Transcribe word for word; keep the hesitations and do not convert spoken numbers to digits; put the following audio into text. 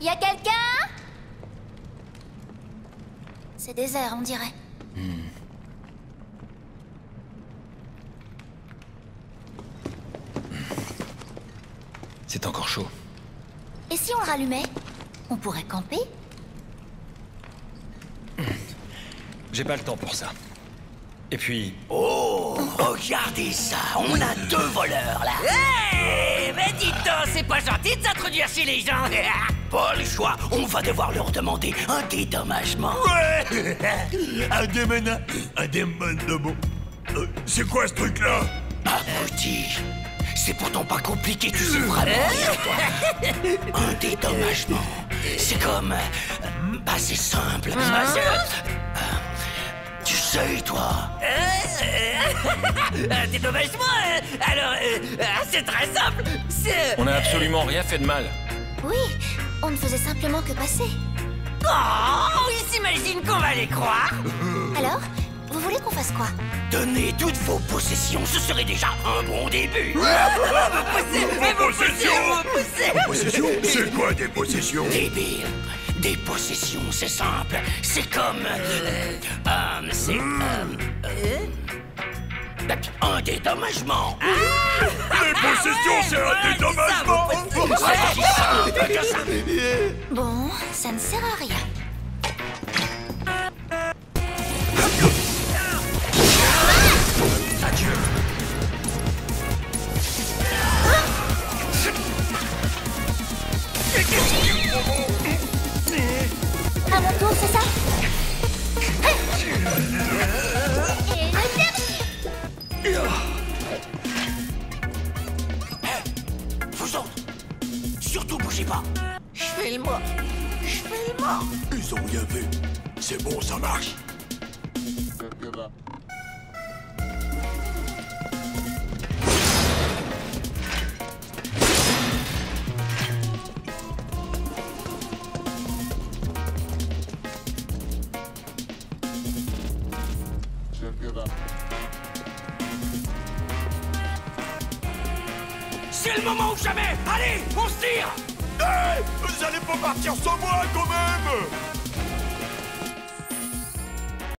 Y a quelqu'un? C'est désert, on dirait. Hmm. C'est encore chaud. Et si on le rallumait? On pourrait camper? J'ai pas le temps pour ça. Et puis... Oh, regardez ça, on a deux voleurs là. Hé, mais dites donc, c'est pas gentil de s'introduire chez les gens. Pas le choix, on va devoir leur demander un dédommagement. Ouais. Un démena... Un démon... Euh, c'est quoi ce truc-là? Abruti, c'est pourtant pas compliqué, tu sais vraiment rien, toi. Un dédommagement, c'est comme... euh, bah c'est simple. Bah, c'est, euh, tu sais, toi. Un dédommagement, euh, alors, euh, euh, c'est très simple. C'est... On a absolument rien fait de mal. Oui, on ne faisait simplement que passer. Oh, ils s'imaginent qu'on va les croire. Alors, vous voulez qu'on fasse quoi? Donnez toutes vos possessions, ce serait déjà un bon début. Poussez, et vous poussez, vous poussez. Possession? C'est quoi des possessions? Débile. Des possessions, c'est simple. C'est comme... Euh, euh, c'est... Euh, euh, un dédommagement. Les possessions, c'est un dédommagement. C'est aussi simple que ça. Bon, ça ne sert à rien. Adieu. À mon tour, c'est ça? Et le dernier! Vous autres, surtout bougez pas. Je fais le mort. Je fais le mort. Ils ont rien fait. C'est bon, ça marche. C'est le moment ou jamais. Allez, on se tire. Hey, vous allez pas partir sans moi, quand même.